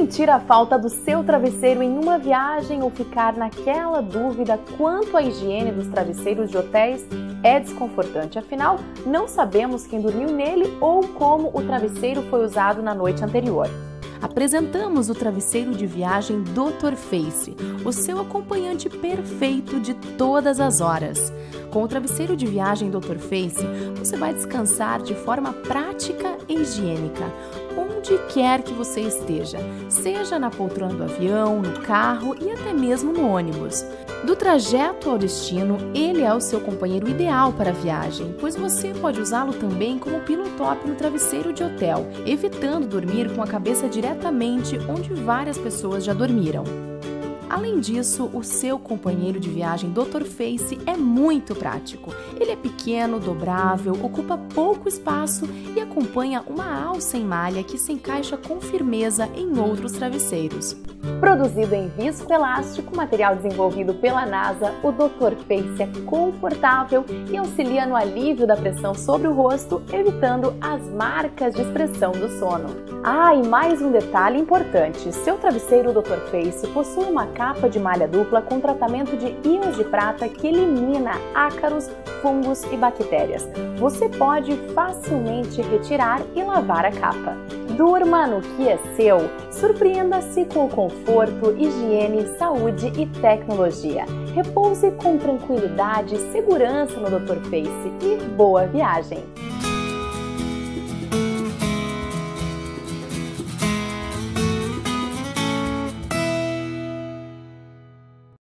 Sentir a falta do seu travesseiro em uma viagem ou ficar naquela dúvida quanto à higiene dos travesseiros de hotéis é desconfortante. Afinal, não sabemos quem dormiu nele ou como o travesseiro foi usado na noite anterior. Apresentamos o travesseiro de viagem Dr. Face, o seu acompanhante perfeito de todas as horas. Com o travesseiro de viagem Dr. Face, você vai descansar de forma prática e higiênica, onde quer que você esteja, seja na poltrona do avião, no carro e até mesmo no ônibus. Do trajeto ao destino, ele é o seu companheiro ideal para a viagem, pois você pode usá-lo também como pillow top no travesseiro de hotel, evitando dormir com a cabeça diretamente onde várias pessoas já dormiram. Além disso, o seu companheiro de viagem Dr. Face é muito prático. Ele é pequeno, dobrável, ocupa pouco espaço e acompanha uma alça em malha que se encaixa com firmeza em outros travesseiros. Produzido em viscoelástico, material desenvolvido pela NASA, o Dr. Face é confortável e auxilia no alívio da pressão sobre o rosto, evitando as marcas de expressão do sono. E mais um detalhe importante: seu travesseiro Dr. Face possui uma capa de malha dupla com tratamento de íons de prata que elimina ácaros, fungos e bactérias. Você pode facilmente retirar e lavar a capa. Durma no que é seu. Surpreenda-se com conforto, higiene, saúde e tecnologia. Repouse com tranquilidade e segurança no Dr. Face e boa viagem!